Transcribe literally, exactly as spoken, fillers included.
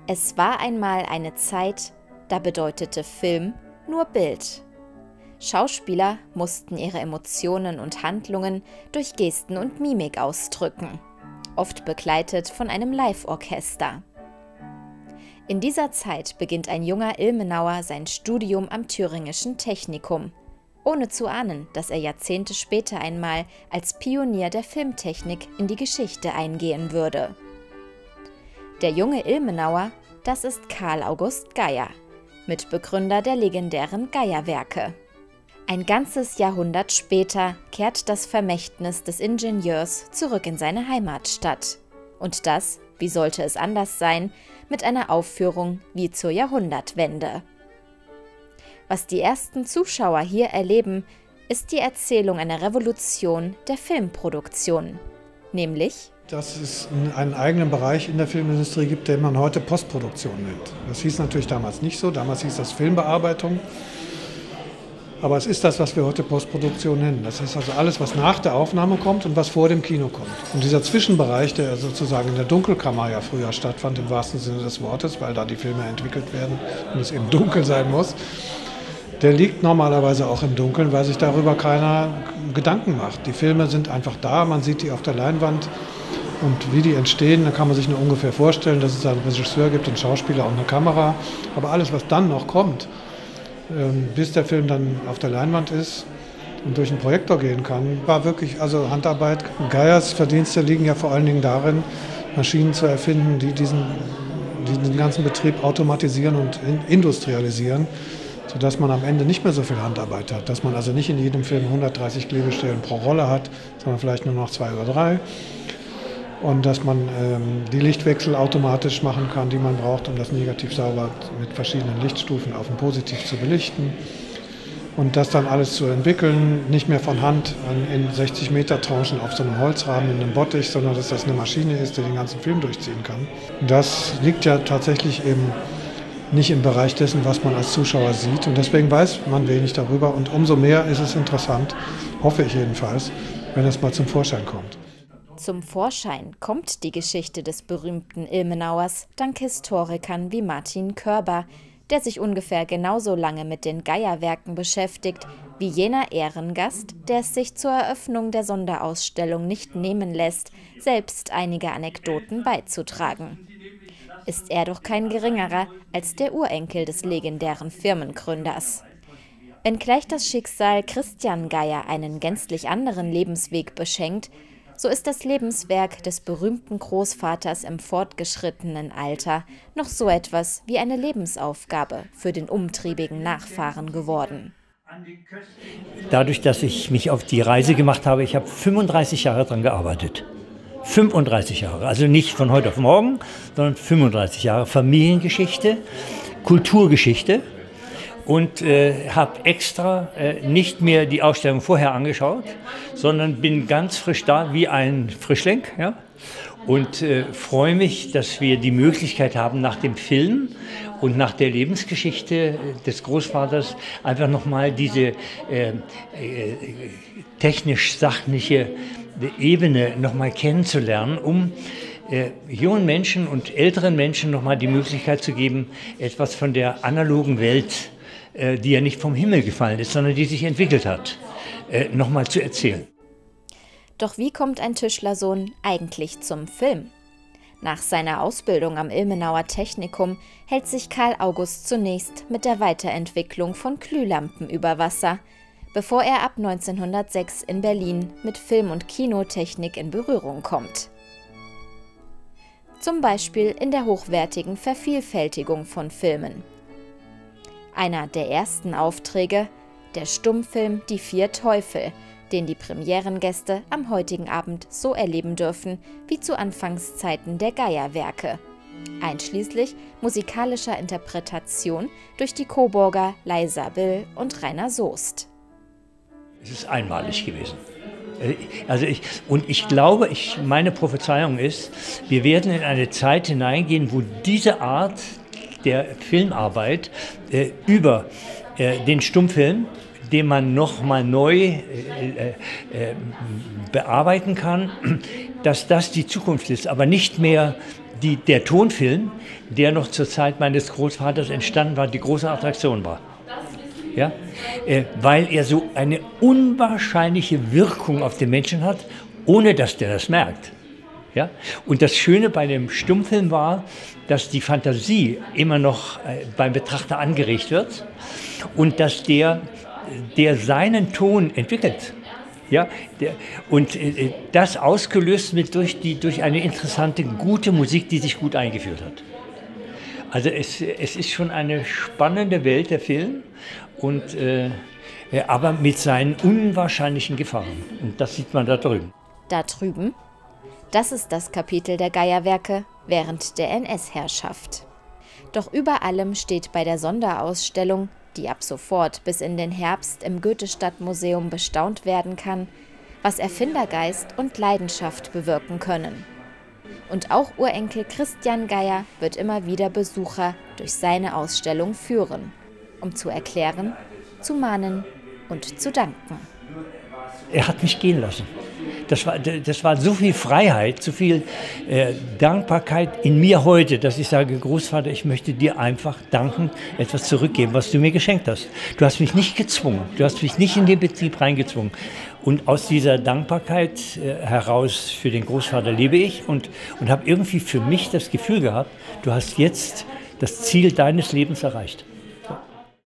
Es war einmal eine Zeit, da bedeutete Film nur Bild. Schauspieler mussten ihre Emotionen und Handlungen durch Gesten und Mimik ausdrücken, oft begleitet von einem Live-Orchester. In dieser Zeit beginnt ein junger Ilmenauer sein Studium am Thüringischen Technikum, ohne zu ahnen, dass er Jahrzehnte später einmal als Pionier der Filmtechnik in die Geschichte eingehen würde. Der junge Ilmenauer, das ist Carl August Geier, Mitbegründer der legendären Geier-Werke. Ein ganzes Jahrhundert später kehrt das Vermächtnis des Ingenieurs zurück in seine Heimatstadt. Und das, wie sollte es anders sein, mit einer Aufführung wie zur Jahrhundertwende. Was die ersten Zuschauer hier erleben, ist die Erzählung einer Revolution der Filmproduktion, nämlich dass es einen eigenen Bereich in der Filmindustrie gibt, den man heute Postproduktion nennt. Das hieß natürlich damals nicht so, damals hieß das Filmbearbeitung. Aber es ist das, was wir heute Postproduktion nennen. Das ist also alles, was nach der Aufnahme kommt und was vor dem Kino kommt. Und dieser Zwischenbereich, der sozusagen in der Dunkelkammer ja früher stattfand, im wahrsten Sinne des Wortes, weil da die Filme entwickelt werden und es eben dunkel sein muss, der liegt normalerweise auch im Dunkeln, weil sich darüber keiner Gedanken macht. Die Filme sind einfach da, man sieht die auf der Leinwand. Und wie die entstehen, da kann man sich nur ungefähr vorstellen, dass es einen Regisseur gibt, einen Schauspieler und eine Kamera. Aber alles, was dann noch kommt, bis der Film dann auf der Leinwand ist und durch einen Projektor gehen kann, war wirklich also Handarbeit. Geiers Verdienste liegen ja vor allen Dingen darin, Maschinen zu erfinden, die diesen, die den ganzen Betrieb automatisieren und industrialisieren, sodass man am Ende nicht mehr so viel Handarbeit hat. Dass man also nicht in jedem Film hundertdreißig Klebestellen pro Rolle hat, sondern vielleicht nur noch zwei oder drei. Und dass man ähm, die Lichtwechsel automatisch machen kann, die man braucht, um das Negativ sauber mit verschiedenen Lichtstufen auf ein Positiv zu belichten. Und das dann alles zu entwickeln, nicht mehr von Hand in sechzig Meter Tranchen auf so einem Holzrahmen in einem Bottich, sondern dass das eine Maschine ist, die den ganzen Film durchziehen kann. Das liegt ja tatsächlich eben nicht im Bereich dessen, was man als Zuschauer sieht. Und deswegen weiß man wenig darüber. Und umso mehr ist es interessant, hoffe ich jedenfalls, wenn es mal zum Vorschein kommt. Zum Vorschein kommt die Geschichte des berühmten Ilmenauers dank Historikern wie Martin Körber, der sich ungefähr genauso lange mit den Geier-Werken beschäftigt, wie jener Ehrengast, der es sich zur Eröffnung der Sonderausstellung nicht nehmen lässt, selbst einige Anekdoten beizutragen. Ist er doch kein geringerer als der Urenkel des legendären Firmengründers. Wenngleich das Schicksal Christian Geier einen gänzlich anderen Lebensweg beschenkt, so ist das Lebenswerk des berühmten Großvaters im fortgeschrittenen Alter noch so etwas wie eine Lebensaufgabe für den umtriebigen Nachfahren geworden. Dadurch, dass ich mich auf die Reise gemacht habe, ich habe fünfunddreißig Jahre daran gearbeitet. fünfunddreißig Jahre, also nicht von heute auf morgen, sondern fünfunddreißig Jahre Familiengeschichte, Kulturgeschichte. Und äh, habe extra äh, nicht mehr die Ausstellung vorher angeschaut, sondern bin ganz frisch da, wie ein Frischling. Ja? Und äh, freue mich, dass wir die Möglichkeit haben, nach dem Film und nach der Lebensgeschichte des Großvaters einfach nochmal diese äh, äh, technisch-sachliche Ebene nochmal kennenzulernen, um äh, jungen Menschen und älteren Menschen nochmal die Möglichkeit zu geben, etwas von der analogen Welt, die ja nicht vom Himmel gefallen ist, sondern die sich entwickelt hat, äh, nochmal zu erzählen. Doch wie kommt ein Tischlersohn eigentlich zum Film? Nach seiner Ausbildung am Ilmenauer Technikum hält sich Carl August zunächst mit der Weiterentwicklung von Glühlampen über Wasser, bevor er ab neunzehnhundertsechs in Berlin mit Film- und Kinotechnik in Berührung kommt. Zum Beispiel in der hochwertigen Vervielfältigung von Filmen. Einer der ersten Aufträge, der Stummfilm Die vier Teufel, den die Premierengäste am heutigen Abend so erleben dürfen wie zu Anfangszeiten der Geier-Werke, einschließlich musikalischer Interpretation durch die Coburger Leisa Bill und Rainer Soest. Es ist einmalig gewesen. Also ich, und ich glaube, ich, meine Prophezeiung ist, wir werden in eine Zeit hineingehen, wo diese Art der Filmarbeit äh, über äh, den Stummfilm, den man nochmal neu äh, äh, bearbeiten kann, dass das die Zukunft ist, aber nicht mehr die, der Tonfilm, der noch zur Zeit meines Großvaters entstanden war, die große Attraktion war. Ja? Äh, weil er so eine unwahrscheinliche Wirkung auf den Menschen hat, ohne dass der das merkt. Ja? Und das Schöne bei dem Stummfilm war, dass die Fantasie immer noch äh, beim Betrachter angeregt wird und dass der, der seinen Ton entwickelt. Ja, der, und äh, das ausgelöst mit durch, die, durch eine interessante, gute Musik, die sich gut eingeführt hat. Also es, es ist schon eine spannende Welt, der Film, und, äh, aber mit seinen unwahrscheinlichen Gefahren. Und das sieht man da drüben. Da drüben? Das ist das Kapitel der Geierwerke während der N S-Herrschaft. Doch über allem steht bei der Sonderausstellung, die ab sofort bis in den Herbst im Goethe-Stadtmuseum bestaunt werden kann, was Erfindergeist und Leidenschaft bewirken können. Und auch Urenkel Christian Geier wird immer wieder Besucher durch seine Ausstellung führen, um zu erklären, zu mahnen und zu danken. Er hat mich gehen lassen. Das war, das war so viel Freiheit, so viel äh, Dankbarkeit in mir heute, dass ich sage, Großvater, ich möchte dir einfach danken, etwas zurückgeben, was du mir geschenkt hast. Du hast mich nicht gezwungen, du hast mich nicht in den Betrieb reingezwungen. Und aus dieser Dankbarkeit äh, heraus für den Großvater lebe ich und, und habe irgendwie für mich das Gefühl gehabt, du hast jetzt das Ziel deines Lebens erreicht.